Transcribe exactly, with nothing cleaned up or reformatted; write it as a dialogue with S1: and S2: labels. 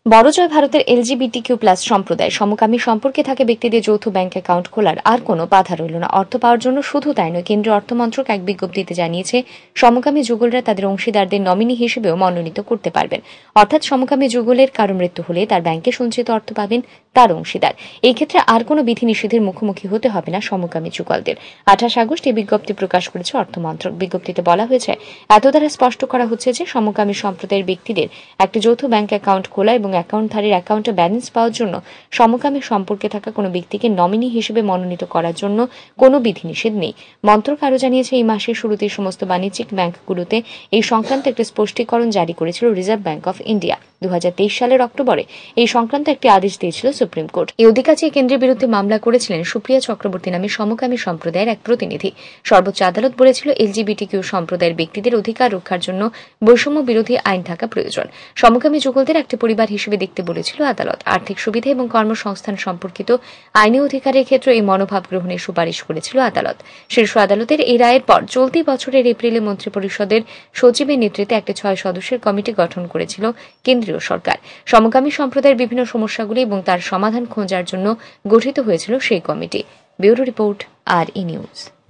S1: বড় জয় ভারতের LGBTQ plus সম্প্রদায় সমকামী সম্পর্কে থাকা ব্যক্তিদের যৌথ ব্যাংক অ্যাকাউন্ট খোলার আর কোনো বাধা রইল না। অর্থ পাওয়ার জন্য শুধু তাই নয়, কেন্দ্রীয় অর্থমন্ত্রক এক বিজ্ঞপ্তিতে জানিয়েছে সমকামী যুগলরা তাদের অংশীদারদের নমিনি হিসেবেও মনোনীত করতে পারবেন। অর্থাৎ সমকামী যুগলের কারো মৃত্যু হলে তার ব্যাংকে সঞ্চিত অর্থ পাবেন তার অংশীদার। এই ক্ষেত্রে আর কোনো বিধিনিষেধের মুখোমুখি হতে হবে না সমকামী যুগলদের। আঠাশ আগস্ট এই বিজ্ঞপ্তি প্রকাশ করেছে অর্থমন্ত্রক। বিজ্ঞপ্তিতে বলা হয়েছে, এত দ্বারা স্পষ্ট করা হচ্ছে যে সমকামী সম্প্রদায়ের ব্যক্তিদের একটি যৌথ ব্যাংক অ্যাকাউন্ট খোলা এবং অ্যাকাউন্টধারীর অ্যাকাউন্টে ব্যালেন্স পাওয়ার জন্য সমকামী সম্পর্কে থাকা কোনো ব্যক্তিকে নমিনি হিসেবে মনোনীত করার জন্য কোনো বিধিনিষেধ নেই। মন্ত্রক আরও জানিয়েছে, এই মাসের শুরুতে সমস্ত বাণিজ্যিক ব্যাংকগুলোতে এই সংক্রান্ত একটি স্পষ্টীকরণ জারি করেছিল রিজার্ভ ব্যাংক অফ ইন্ডিয়া। দু হাজার তেইশ সালের অক্টোবরে এই সংক্রান্ত একটি আদেশ দিয়েছিল সুপ্রিম কোর্ট। এই অধিকার চেয়ে কেন্দ্রের বিরুদ্ধে মামলা করেছিলেন সুপ্রিয়া চক্রবর্তী নামে সমকামী সম্প্রদায়ের এক প্রতিনিধি। সর্বোচ্চ আদালত বলেছিল, এলজিবিটিকিউ সম্প্রদায়ের ব্যক্তিদের অধিকার রক্ষার জন্য বৈষম্য বিরোধী আইন থাকা প্রয়োজন। সমকামী যুগলদের একটি পরিবার হিসেবে দেখতে বলেছিল আদালত। আর্থিক সুবিধা এবং কর্মসংস্থান সম্পর্কিত আইনি অধিকারের ক্ষেত্রে এই মনোভাব গ্রহণের সুপারিশ করেছিল আদালত। শীর্ষ আদালতের এই রায়ের পর চলতি বছরের এপ্রিলে মন্ত্রিপরিষদের সচিবের নেতৃত্বে একটি ছয় সদস্যের কমিটি গঠন করেছিল কেন্দ্রীয় সরকার। সমকামী সম্প্রদায়ের বিভিন্ন সমস্যাগুলি এবং তার সমাধান খোঁজার জন্য গঠিত হয়েছিল সেই কমিটি। ব্যুরো রিপোর্ট, আর ই নিউজ।